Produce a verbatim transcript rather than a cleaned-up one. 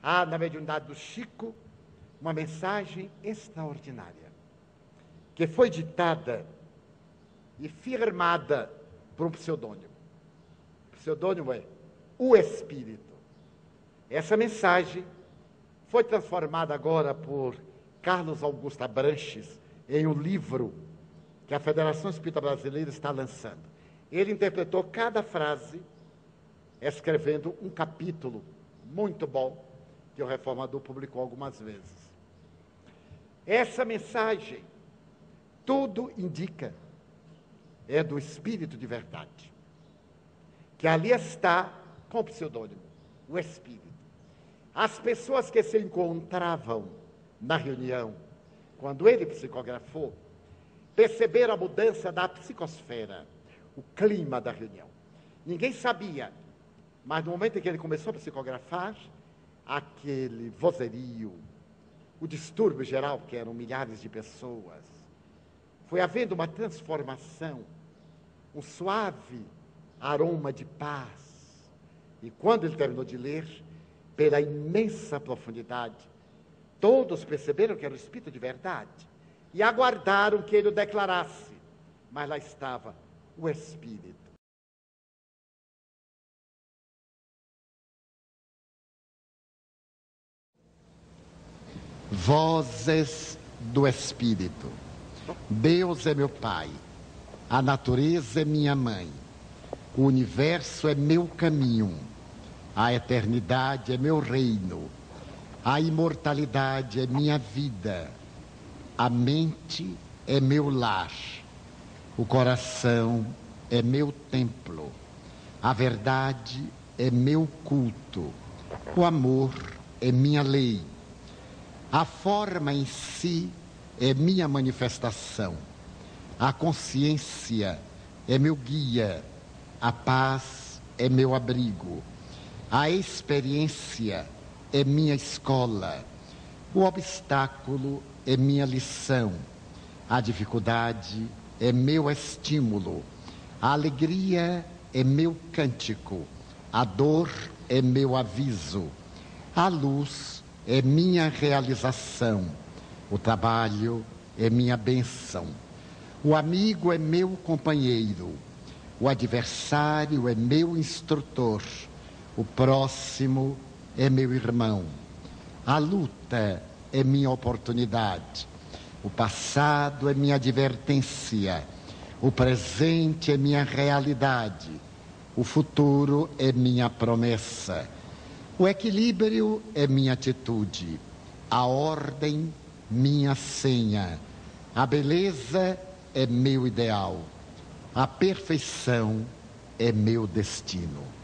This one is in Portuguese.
Há na mediunidade do Chico uma mensagem extraordinária, que foi ditada e firmada por um pseudônimo. O pseudônimo é o Espírito. Essa mensagem foi transformada agora por Carlos Augusto Abranches em um livro que a Federação Espírita Brasileira está lançando. Ele interpretou cada frase, escrevendo um capítulo muito bom, que o Reformador publicou algumas vezes. Essa mensagem, tudo indica, é do Espírito de verdade, que ali está com o pseudônimo, o Espírito. As pessoas que se encontravam na reunião, quando ele psicografou, perceberam a mudança da psicosfera, o clima da reunião. Ninguém sabia, mas no momento em que ele começou a psicografar, aquele vozerio, o distúrbio geral, que eram milhares de pessoas, foi havendo uma transformação, um suave aroma de paz. E quando ele terminou de ler, pela imensa profundidade, todos perceberam que era o Espírito de verdade e aguardaram que ele o declarasse. Mas lá estava o Espírito. Vozes do Espírito. Deus é meu Pai, a natureza é minha mãe, o universo é meu caminho, a eternidade é meu reino, a imortalidade é minha vida, a mente é meu lar, o coração é meu templo, a verdade é meu culto, o amor é minha lei, a forma em si é minha manifestação, a consciência é meu guia, a paz é meu abrigo, a experiência é minha escola, o obstáculo é minha lição, a dificuldade é meu estímulo, a alegria é meu cântico, a dor é meu aviso, a luz é minha realização, o trabalho é minha bênção, o amigo é meu companheiro, o adversário é meu instrutor, o próximo é meu irmão, a luta é minha oportunidade, o passado é minha advertência, o presente é minha realidade, o futuro é minha promessa, o equilíbrio é minha atitude, a ordem, minha senha, a beleza é meu ideal, a perfeição é meu destino.